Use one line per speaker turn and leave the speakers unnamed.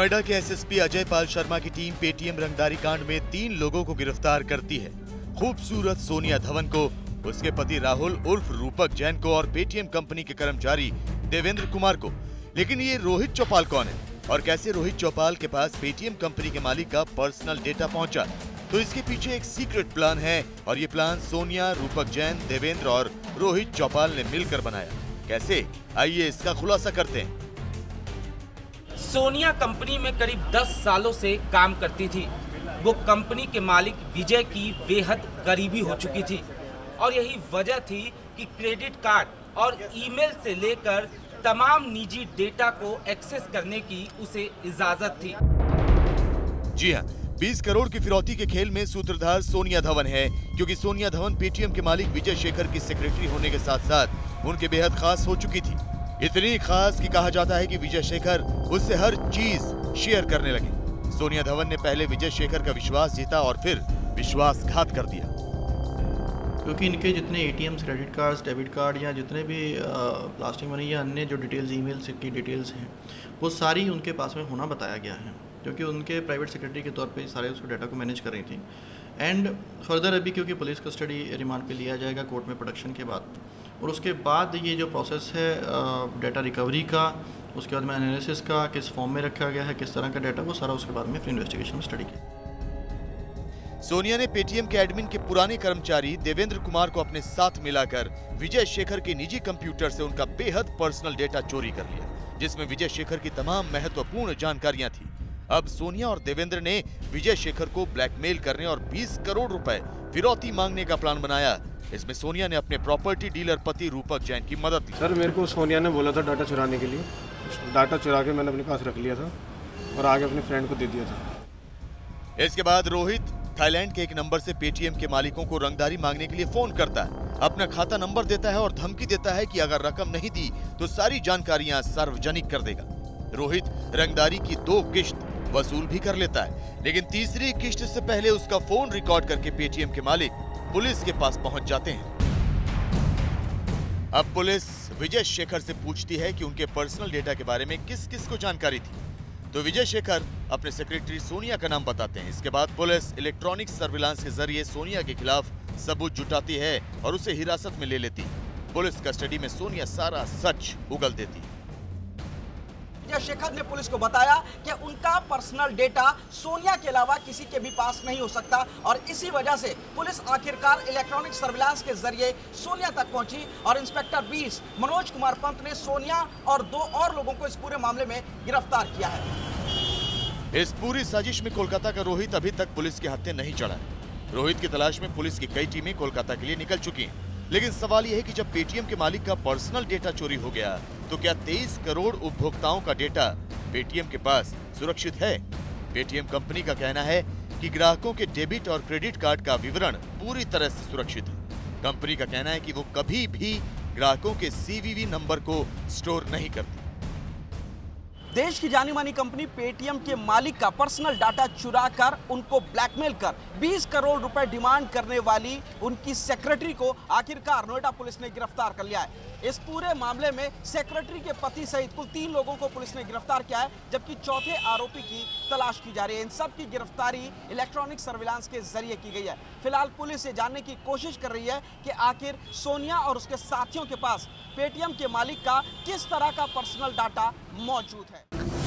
नोएडा के एसएसपी अजय पाल शर्मा की team Paytm रंगदारी कांड में 3 लोगों को गिरफ्तार करती है। खूबसूरत सोनिया धवन को, उसके पति राहुल उर्फ रूपक जैन को और पेटीएम कंपनी के कर्मचारी देवेंद्र कुमार को। लेकिन ये रोहित चौपाल कौन है और कैसे रोहित चौपाल के पास पेटीएम कंपनी के मालिक का पर्सनल डेटा पहुंचा? तो इसके पीछे एक सीक्रेट प्लान है और ये प्लान सोनिया, रूपक जैन, देवेंद्र और रोहित चौपाल ने मिलकर बनाया। कैसे, आइए इसका खुलासा करते हैं।
सोनिया कंपनी में करीब 10 सालों से काम करती थी। वो कंपनी के मालिक विजय की बेहद करीबी हो चुकी थी और यही वजह थी कि क्रेडिट कार्ड और ईमेल से लेकर तमाम निजी डेटा को एक्सेस करने की उसे इजाजत थी।
जी हाँ, 20 करोड़ की फिरौती के खेल में सूत्रधार सोनिया धवन है, क्योंकि सोनिया धवन पेटीएम के मालिक विजय शेखर की सेक्रेटरी होने के साथ साथ उनके बेहद खास हो चुकी थी। इतनी खास कि कहा जाता है कि विजय शेखर उससे हर चीज शेयर करने लगे। सोनिया धवन ने पहले विजय शेखर का विश्वास जीता और फिर विश्वासघात कर दिया।
क्योंकि इनके जितने ATMs, credit cards, debit card या जितने भी प्लास्टिक मनी या अन्य जो डिटेल्स, ईमेल्स की डिटेल्स हैं, वो सारी उनके पास में होना बताया गया है, क्योंकि उनके प्राइवेट सेक्रेटरी के तौर पे सारे उसको डाटा को मैनेज कर रही थी। एंड फर्दर अभी क्योंकि पुलिस कस्टडी रिमांड पे लिया जाएगा कोर्ट में प्रोडक्शन के बाद, और उसके बाद ये जो प्रोसेस है डाटा रिकवरी का, उसके बाद में एनालिसिस का, किस फॉर्म में रखा गया है, किस तरह का डाटा, वो सारा उसके बाद में फिर इन्वेस्टिगेशन में स्टडी किया।
सोनिया ने पेटीएम के एडमिन के पुराने कर्मचारी देवेंद्र कुमार को अपने साथ मिलाकर विजय शेखर के निजी कंप्यूटर से उनका बेहद पर्सनल डेटा चोरी कर लिया, जिसमें विजय शेखर की तमाम महत्वपूर्ण जानकारियां थी। अब सोनिया और देवेंद्र ने विजय शेखर को ब्लैकमेल करने और 20 करोड़ रुपए फिरौती मांगने का प्लान बनाया। इसमें सोनिया ने अपने प्रॉपर्टी डीलर पति रूपक जैन की मदद ली।
सर, मेरे को सोनिया ने बोला था डाटा चुराने के लिए। डाटा चुरा के मैंने अपने पास रख लिया था और आगे अपने फ्रेंड को दे दिया था।
इसके बाद रोहित थाईलैंड के एक नंबर से पेटीएम के मालिकों को रंगदारी मांगने के लिए फोन करता है, अपना खाता नंबर देता है और धमकी देता है कि अगर रकम नहीं दी तो सारी जानकारियां सार्वजनिक कर देगा। रोहित रंगदारी की 2 किश्त वसूल भी कर लेता है, लेकिन तीसरी किश्त से पहले उसका फोन रिकॉर्ड करके पेटीएम के मालिक पुलिस के पास पहुंच जाते हैं। अब पुलिस विजय शेखर से पूछती है कि उनके पर्सनल डेटा के बारे में किस किस को जानकारी थी, तो विजय शेखर अपने सेक्रेटरी सोनिया का नाम बताते हैं। इसके बाद पुलिस इलेक्ट्रॉनिक सर्विलांस के जरिए सोनिया के खिलाफ सबूत जुटाती है और उसे हिरासत में ले लेती है। पुलिस कस्टडी में सोनिया सारा सच उगल देती है।
विजय शेखर ने पुलिस को बताया कि उनका पर्सनल डेटा सोनिया के अलावा किसी के भी पास नहीं हो सकता और इसी वजह से पुलिस आखिरकार इलेक्ट्रॉनिक सर्विलांस के जरिए सोनिया तक पहुंची और इंस्पेक्टर 20 मनोज कुमार पंत ने सोनिया और 2 और लोगों को इस पूरे मामले में गिरफ्तार किया है।
इस पूरी साजिश में कोलकाता का रोहित अभी तक पुलिस के हत्थे नहीं चढ़ा है। रोहित की तलाश में पुलिस की कई टीमें कोलकाता के लिए निकल चुकी हैं। लेकिन सवाल यह है कि जब पेटीएम के मालिक का पर्सनल डेटा चोरी हो गया तो क्या 23 करोड़ उपभोक्ताओं का डेटा पेटीएम के पास सुरक्षित है? पेटीएम कंपनी का कहना है कि ग्राहकों के डेबिट और क्रेडिट कार्ड का विवरण पूरी तरह से सुरक्षित है। कंपनी का कहना है कि वो कभी भी ग्राहकों के सीवीवी नंबर को स्टोर नहीं करती।
देश की जानी मानी कंपनी पेटीएम के मालिक का पर्सनल डाटा चुराकर उनको ब्लैकमेल कर 20 करोड़ रुपए डिमांड करने वाली उनकी सेक्रेटरी को आखिरकार नोएडा पुलिस ने गिरफ्तार कर लिया है। इस पूरे मामले में सेक्रेटरी के पति सहित कुल 3 लोगों को पुलिस ने गिरफ्तार किया है, जबकि चौथे आरोपी की तलाश की जा रही है। इन सब की गिरफ्तारी इलेक्ट्रॉनिक सर्विलांस के जरिए की गई है। फिलहाल पुलिस ये जानने की कोशिश कर रही है कि आखिर सोनिया और उसके साथियों के पास पेटीएम के मालिक का किस तरह का पर्सनल डाटा मौजूद है।